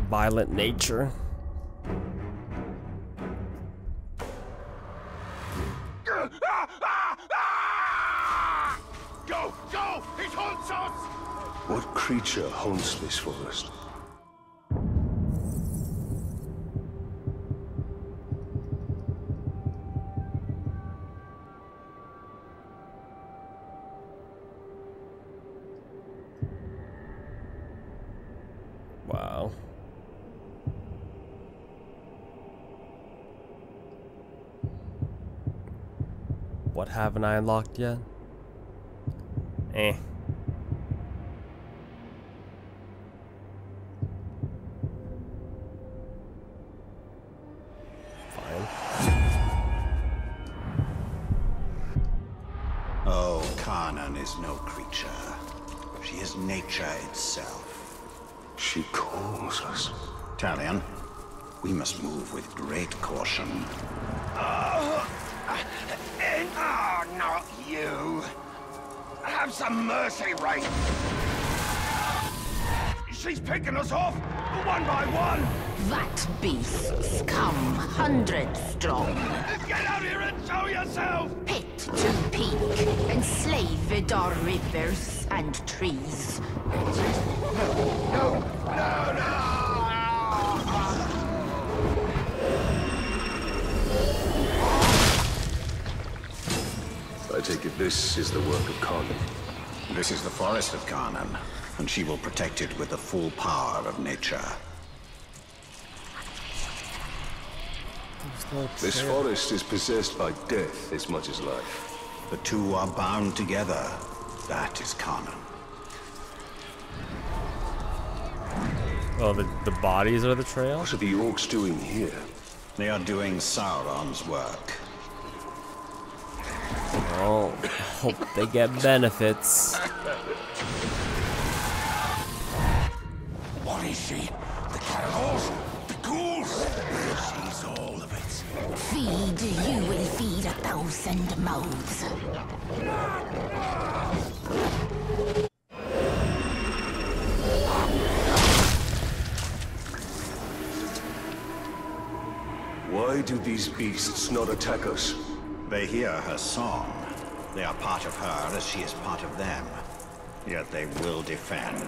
violent nature. Go! Go! It haunts us! What creature haunts this forest? Wow. What haven't I unlocked yet? Eh. Fine. Oh, Carnan is no creature. She is nature itself. She calls us. Talion, we must move with great caution. Oh, not you. Have some mercy, Rain. She's picking us off, one by one. That beasts come hundreds strong. Get out here and show yourself! Pit to peak, enslaved our rivers and trees. No! I take it this is the work of Carnan. This is the forest of Carnan, and she will protect it with the full power of nature. This forest is possessed by death as much as life. The two are bound together. That is Carnan. Oh, the bodies are the trail? What are the orcs doing here? They are doing Sauron's work. Oh, hope they get benefits. What is she? The carnivores? The ghouls? She's all of it. Feed, you will feed 1,000 mouths. Why do these beasts not attack us? They hear her song. They are part of her as she is part of them. Yet they will defend.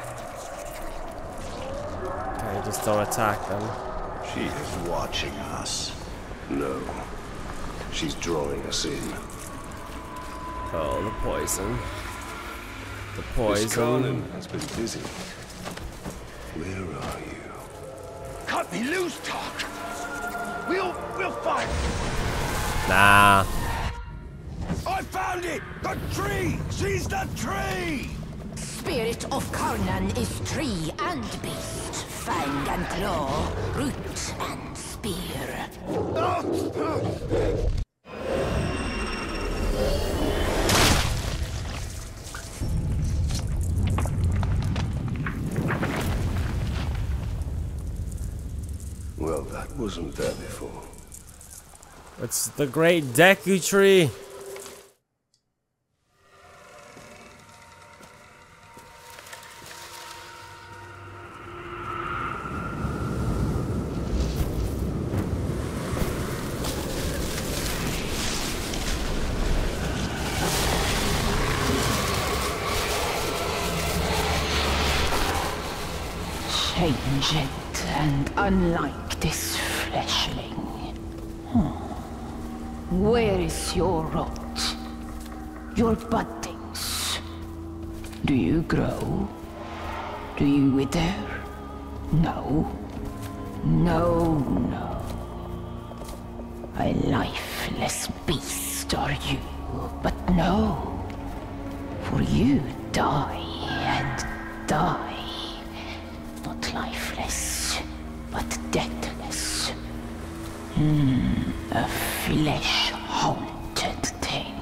Okay, just don't attack them. She is watching us. No. She's drawing us in. Oh, the poison. The Miss poison. Carnan has been busy. Where are you? Cut me loose, Tark! We'll fight! Nah. I found it! The tree! She's the tree! Spirit of Carnan is tree and beast, fang and claw, root and spear. Well, that wasn't there before. It's the great Deku tree. Changed and unlike this fleshling. Where is your rot? Your buddings? Do you grow? Do you wither? No. No, no. A lifeless beast are you, but no. For you die and die. Not lifeless, but deathless. A flesh-haunted thing.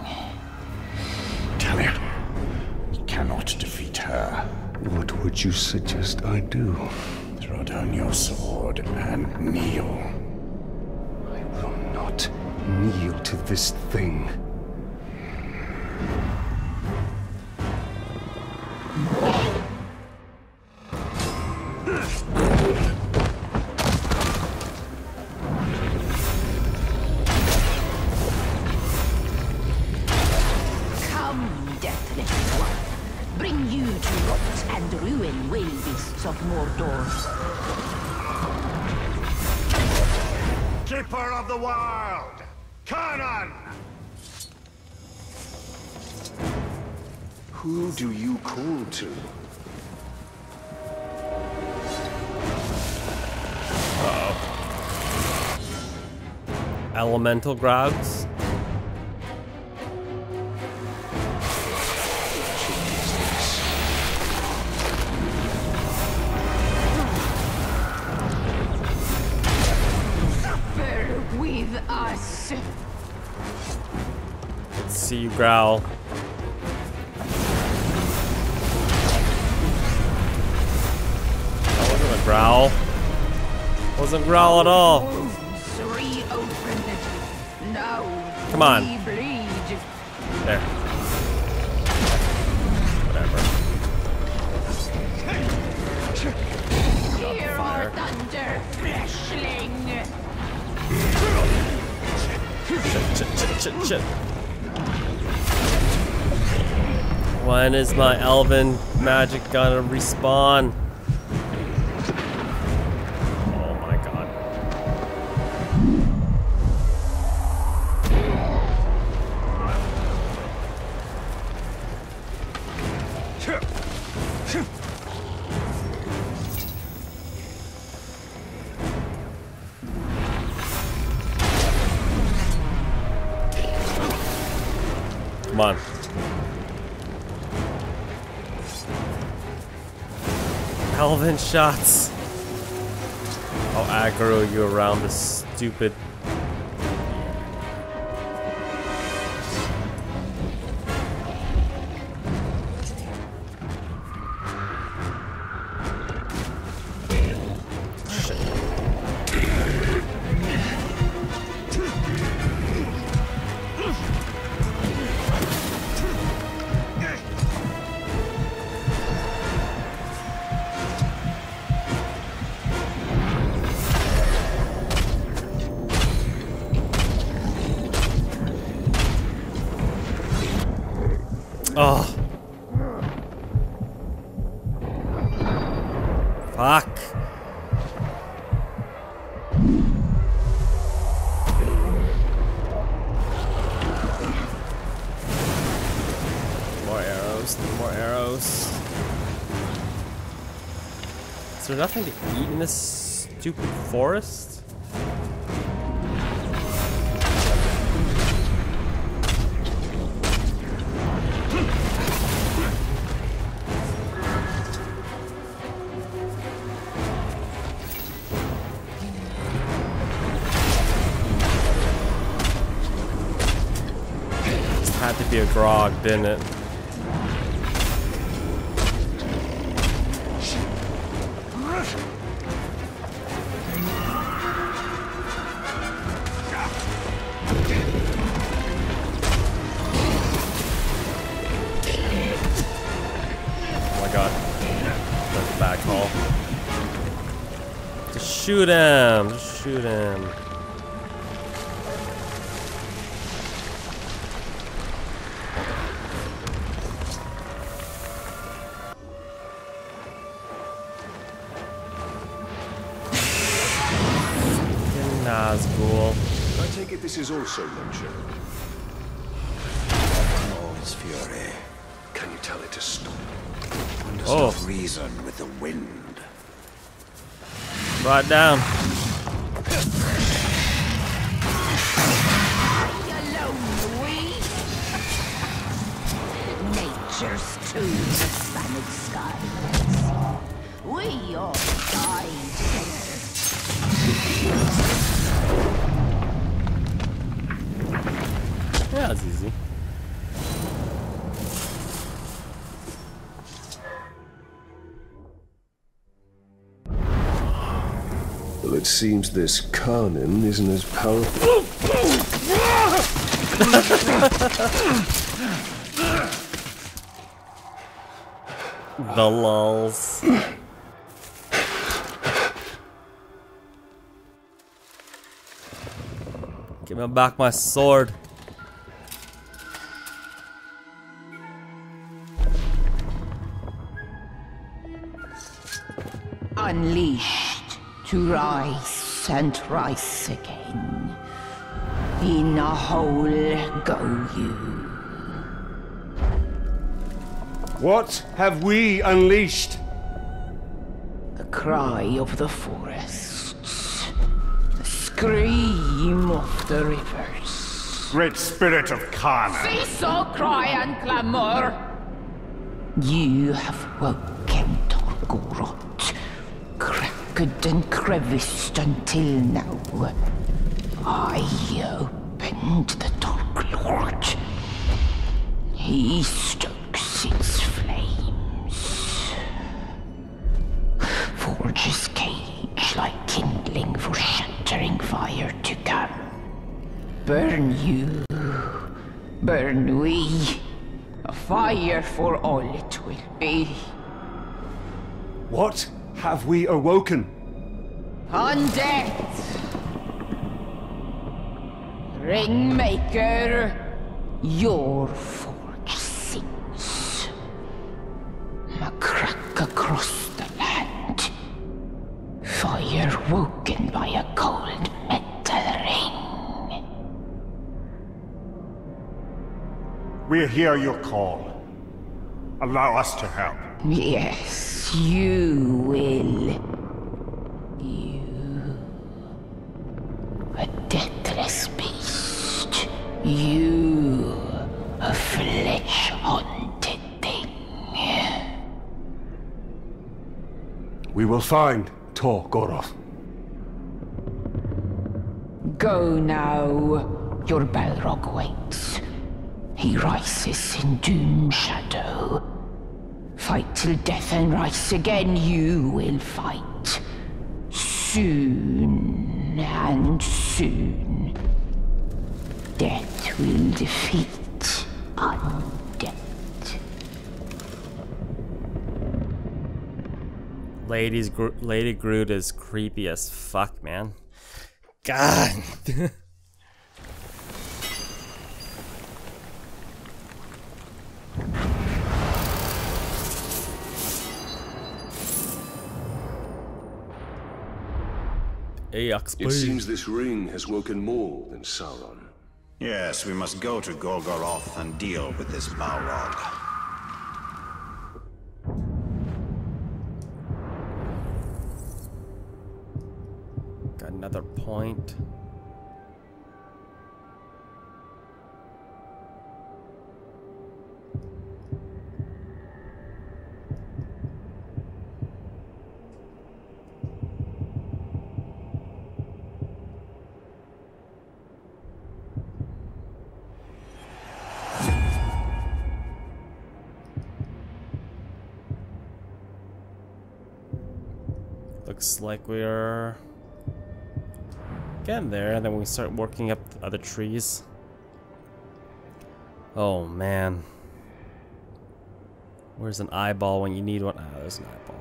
Talia, you cannot defeat her. What would you suggest I do? Throw down your sword and kneel. I will not kneel to this thing. Rot and ruin way beasts of Mordor. Keeper of the Wild! Conan! Who do you call to? Elemental grabs. Suffer with us. Let's see you growl. That wasn't a growl. Wasn't growl at all. Wounds reopened. Now Come on. we bleed. There. Whatever. Hear our thunder, fleshling. Shit. When is my elven magic gonna respawn? Oh my god. Come on. Elven shots. I'll aggro you around this stupid. Oh. Fuck. More arrows, more arrows. Is there nothing to eat in this stupid forest? Had to be a grog, didn't it? Oh my god. That's a back haul. Just shoot him! Just shoot him. Nazgul. I take it this is also nature. All's fury. Can you tell it to stop? One does Oh. not reason with the wind. Right down. Alone we. Nature's tomb spanned skies. We all died there. Yeah, it's easy. Well, it seems this Conan isn't as powerful. The lulz. Give me back my sword. Unleashed to rise and rise again. In a hole go you. What have we unleashed? The cry of the forests. The scream of the rivers. Great spirit of Khan. Cease all cry and clamor! You have woken Torgorot, cracked and creviced until now. I opened the Dark Lord. He stokes its flames. Forges cage like kindling for shattering fire to come. Burn you, burn we. A fire for all it will be. What have we awoken? Undead! Ringmaker, your forge sings. A crack across the land. Fire woken by a cold metal ring. We hear your call. Allow us to help. Yes, you will. You... a deathless beast. You... a flesh-haunted thing. We will find Torgorot. Go now. Your Balrog waits. He rises in doom shadow. Fight till death and rise again, you will fight. Soon and soon. Death will defeat undead. Lady Groot is creepy as fuck, man. God. It seems this ring has woken more than Sauron. Yes, we must go to Golgoroth and deal with this Balrog. Got another point. Looks like we're getting there, and then we start working up the other trees. Oh man. Where's an eyeball when you need one? Ah, there's an eyeball.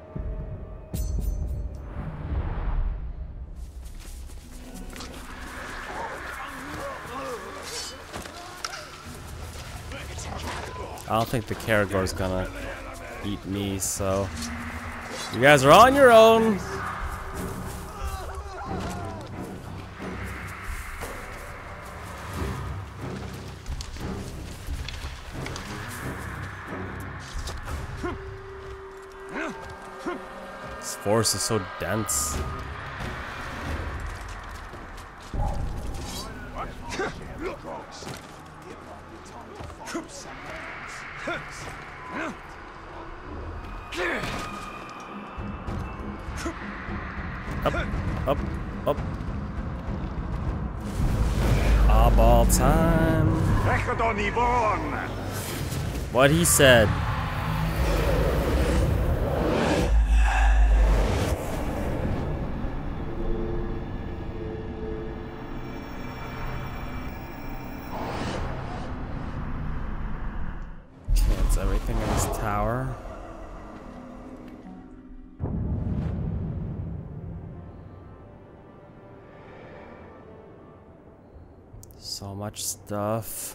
I don't think the Caragor's gonna eat me, so you guys are on your own. This forest is so dense. Up. Eyeball time. What he said. Okay, that's everything in this tower. So much stuff.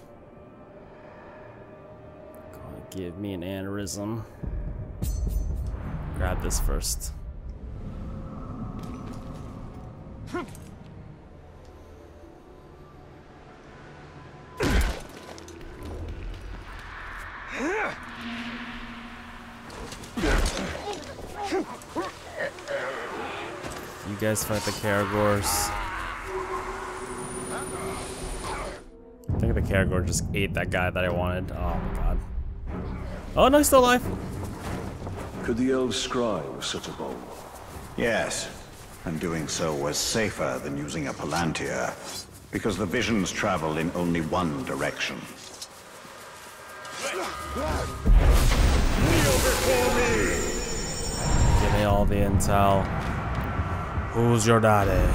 Gonna give me an aneurysm. Grab this first. You guys fight the Caragors. I think the Caragor just ate that guy that I wanted. Oh my god. Oh no, he's still alive. Could the elves scry with such a bow? Yes, and doing so was safer than using a Palantir, because the visions travel in only one direction. Give me all the intel. Who's your daddy?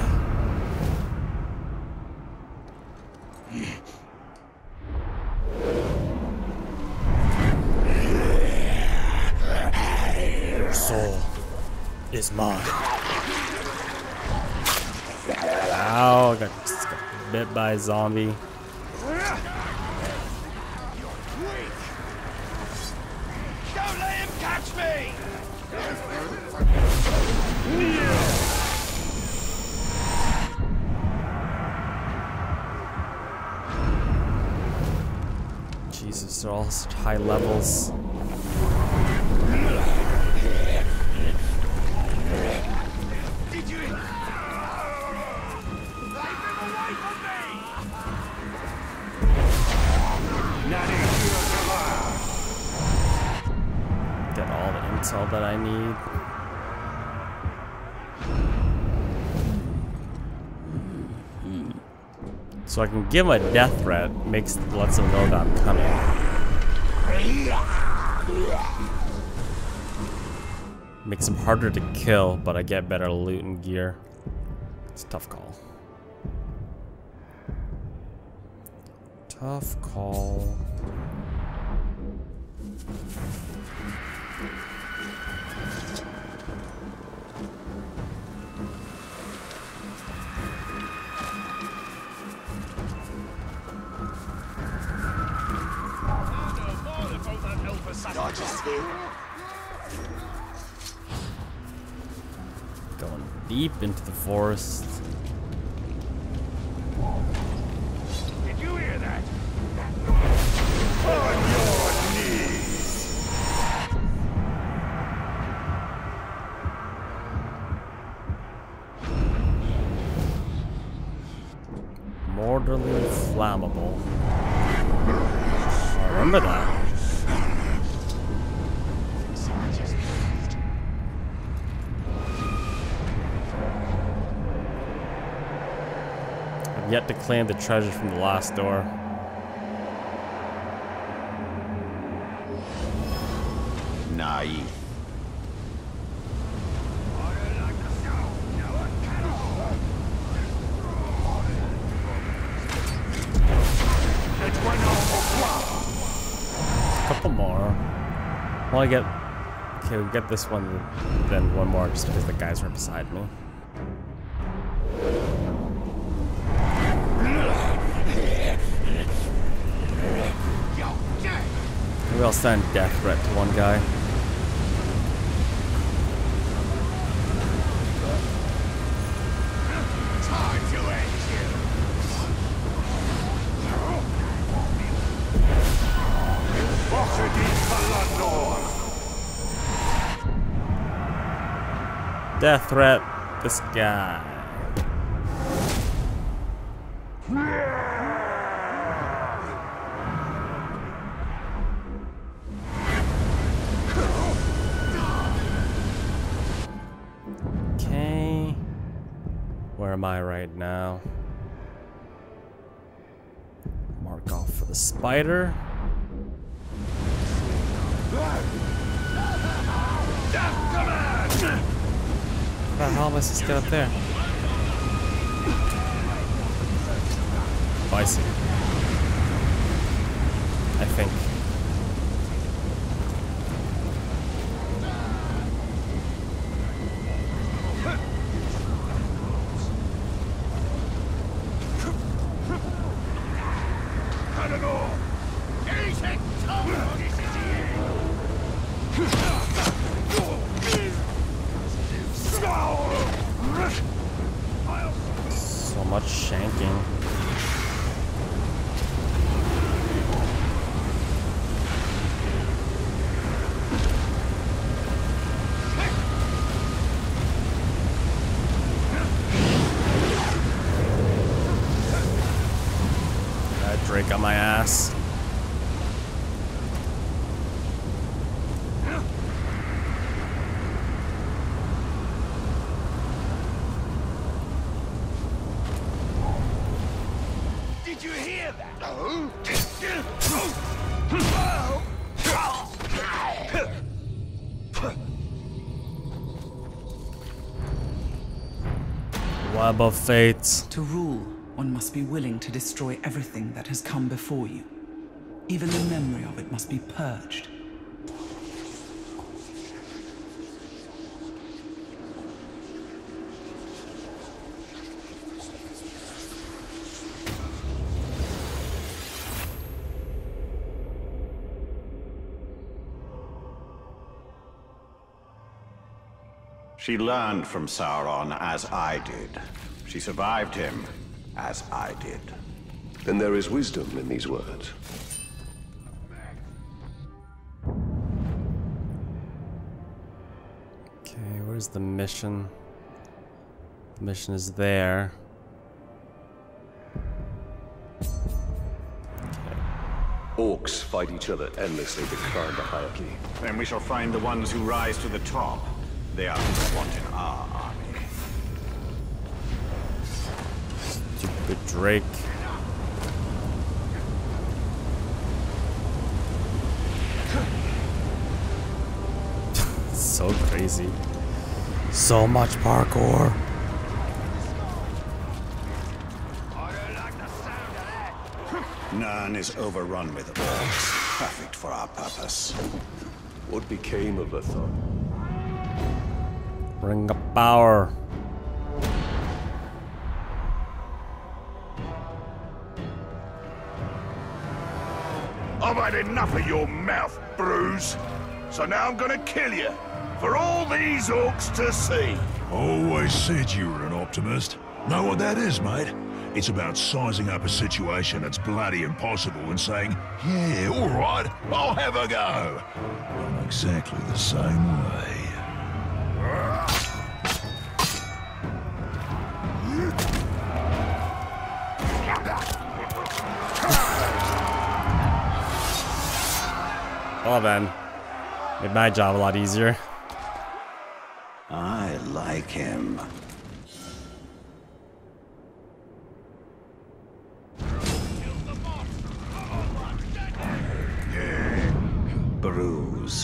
Your soul is mine. Ow, I got bit by a zombie. Don't let him catch me! Jesus, they're all such high levels. Did you? Leave him away from me! Get all the intel that I need. So I can give him a death threat, lets him know that I'm coming. Makes him harder to kill, but I get better loot and gear. It's a tough call. Tough call. Going deep into the forest. Did you hear that? On your knees! Mortally flammable. I remember that. I've yet to claim the treasure from the last door. Naive. Couple more. Well, I get. Okay, we get this one, then one more, just because the guys are beside me. Maybe I'll send death threat to one guy. Death threat, this guy. Okay. Where am I right now? Mark off for the spider. How the hell am I supposed to get up there? Oh, I see. I think. ass. Did you hear that? Web of Fate. To rule, one must be willing to destroy everything that has come before you. Even the memory of it must be purged. She learned from Sauron as I did. She survived him as I did. Then there is wisdom in these words. Okay, where's the mission? The mission is there. Orcs fight each other endlessly to climb the hierarchy. Then we shall find the ones who rise to the top. They are who want in our army. Stupid Drake. So crazy. So much parkour. Nirn is overrun with orcs, perfect for our purpose. What became of Lothar? Ring of Power. I've had enough of your mouth, Bruise. So now I'm gonna kill you. For all these orcs to see. Always said you were an optimist. Know what that is, mate? It's about sizing up a situation that's bloody impossible and saying, yeah, all right, I'll have a go. I'm exactly the same way. Well then, made my job a lot easier. I like him. Bruise.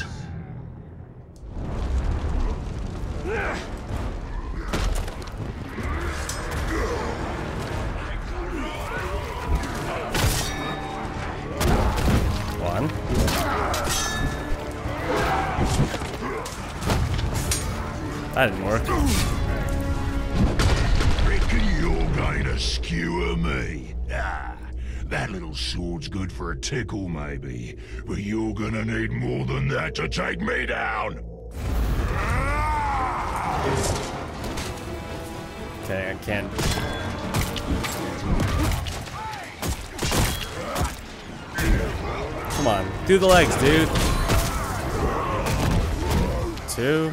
One. That didn't work. Reckon you're going to skewer me? Ah, that little sword's good for a tickle, maybe. But you're gonna need more than that to take me down. Okay, I can't. Come on, do the legs, dude. Two.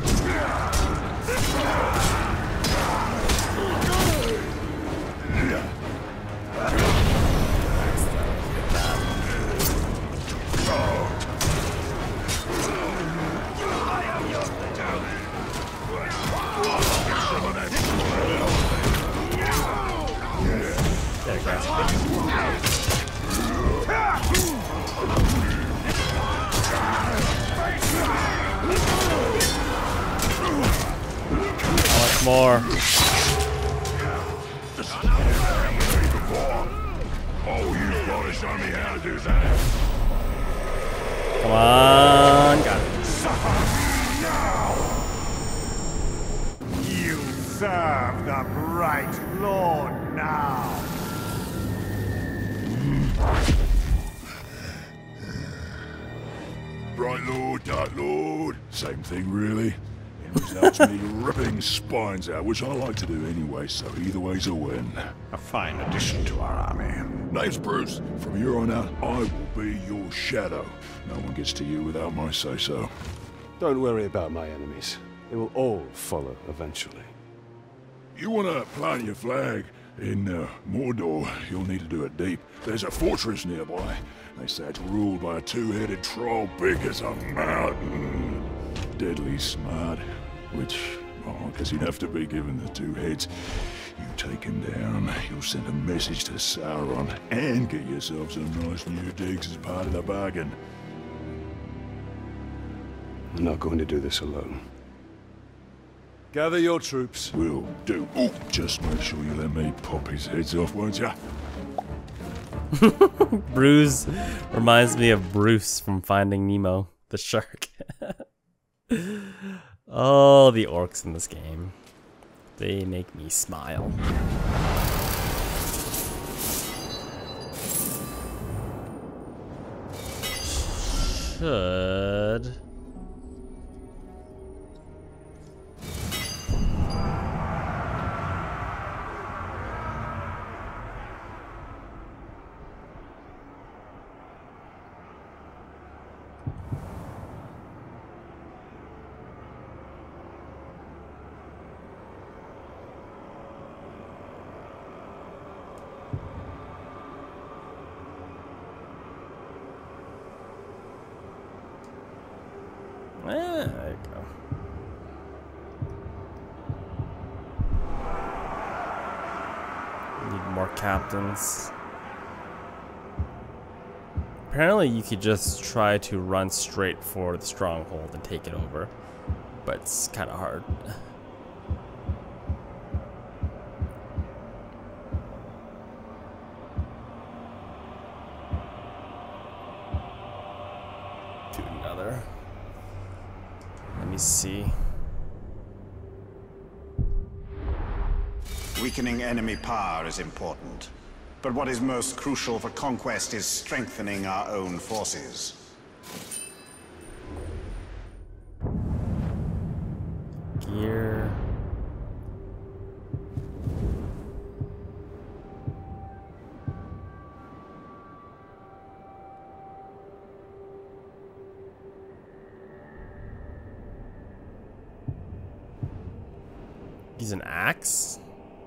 There, guys. How much more? Oh, you've got to show me how to do that. Come on. Got it. You serve the bright Lord now. Bright Lord, Dark Lord. Same thing, really. It results me ripping spines out, which I like to do anyway, so either way's a win. A fine addition to our army. Name's Bruce. From here on out, I will be your shadow. No one gets to you without my say-so. Don't worry about my enemies. They will all follow eventually. You want to plant your flag? In Mordor, you'll need to do it deep. There's a fortress nearby. They say it's ruled by a two-headed troll big as a mountain. Deadly smart, which, I guess he'd have to be given the two heads. You take him down, you'll send a message to Sauron, and get yourself some nice new digs as part of the bargain. I'm not going to do this alone. Gather your troops. Will do. Ooh, just make sure you let me pop his heads off, won't ya? Bruce reminds me of Bruce from Finding Nemo, the shark. Oh, the orcs in this game. They make me smile. Should... there you go. Need more captains. Apparently you could just try to run straight for the stronghold and take it over, but it's kind of hard. Do another. Let me see. Weakening enemy power is important, but what is most crucial for conquest is strengthening our own forces. Gear. He's an axe?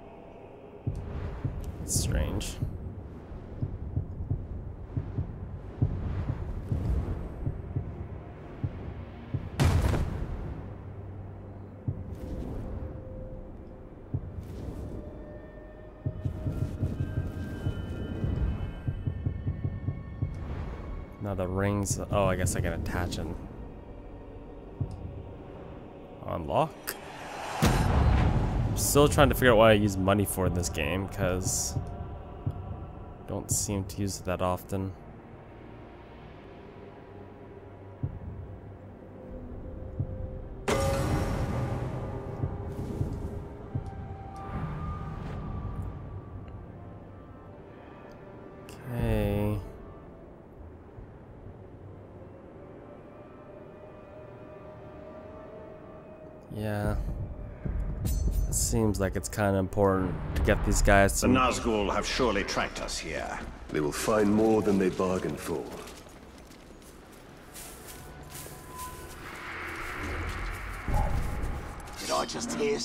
That's strange. Now the rings, oh, I guess I can attach them. Unlock. Still trying to figure out what I use money for in this game, because I don't seem to use it that often. Okay. Yeah. Seems like it's kind of important to get these guys some... The Nazgul have surely tracked us here. They will find more than they bargained for. Did I just hear?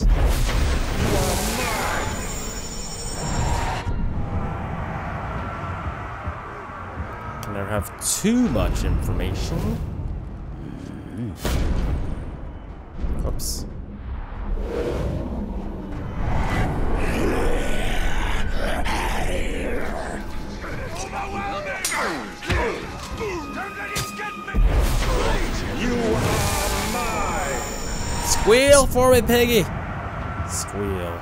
Can never have too much information. Oops. Squeal for me, piggy! Squeal.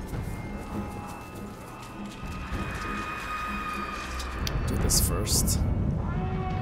Do this first.